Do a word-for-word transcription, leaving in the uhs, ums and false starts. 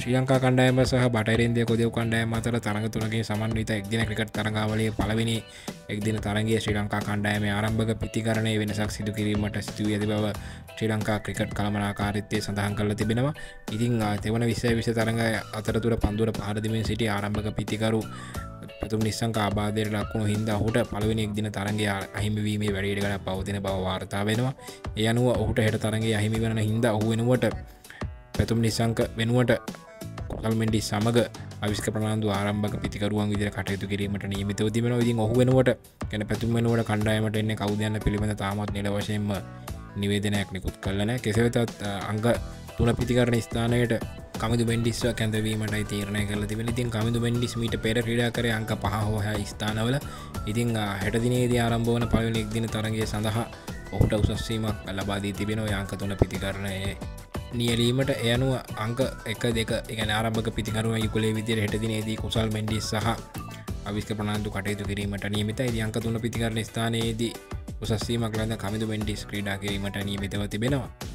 ශ්‍රී ලංකා කණ්ඩායම සහ බටහිර ඉන්දිය කොදෙව් කණ්ඩායම අතර තරඟ තුනකින් සමන්විත එක්දින ක්‍රිකට් තරඟාවලියේ පළවෙනි එක්දින තරගයේ ශ්‍රී ලංකා කණ්ඩායමේ ආරම්භක පිතිකරණයේ වෙනසක් සිදු කිරීමට සිදු වී ඇති බව ශ්‍රී ලංකා ක්‍රිකට් කළමනාකාරීත්වය සඳහන් කරලා තිබෙනවා. ඉතින් තෙවන විස්සයි විස්ස තරඟ අතරතුර පන්දුර පහර දෙමින් සිටි ආරම්භක පිතිකරු පැතුම් නිස්සංක ආබාධයට ලක්වුණු හින්දා ඔහුට පළවෙනි එක්දින තරගය අහිමිවීමේ වැඩේට පවතින බව වාර්තා වෙනවා. ඒ අනුව ඔහුට හෙට තරගයේ අහිමි වන හින්දා ඔහු වෙනුවට පැතුම් නිසංක වෙනුවට කොසල් මෙන්ඩිස් සමග අවිස්ක ප්‍රනාාන්දු ආරම්භක පිතිකරුවන් විදිර කටයුතු කිරීමට නියමිතව තිබෙනවා. ඉතින් ඔහු වෙනුවට ගැන පැතුම් වෙනුවට කණ්ඩායමට එන්නේ කවුද යන්න පිළිබඳ තාමත් නිල වශයෙන්ම නිවේදනයක් නිකුත් කළා නැහැ. කෙසේ වෙතත් අංග තුන පිතිකරණ ස්ථානයට කමිදු මෙන්ඩිස්ව කැඳවීමටයි තීරණය කරලා තිබෙනවා. ඉතින් කමිදු මෙන්ඩිස් මීට පෙර ක්‍රීඩා කරේ අංක පහ හෝ හය ස්ථානවල. ඉතින් හෙට දිනේදී ආරම්භ වන පළවෙනි එක්දින තරගය සඳහා ඔහුට උසස් වීමක් ලබා දී තිබෙනවා. අංක තුන පිතිකරණයේ නියලීමට එයනුව අංක එක දෙක එක ආරම්භක පිතිකරුව යුකුලේ විදිර හෙට දිනේදී කුසල් මෙන්ඩිස් සහ අවිස්ක ප්‍රනාාන්දු කටයුතු කිරීමට නියමිතයි. අංක තුන පිතිකරණ ස්ථානයේදී උසස්වීමක් ලද කමිදු මෙන්ඩිස් ක්‍රීඩා කිරීමට නියමිතව තිබෙනවා.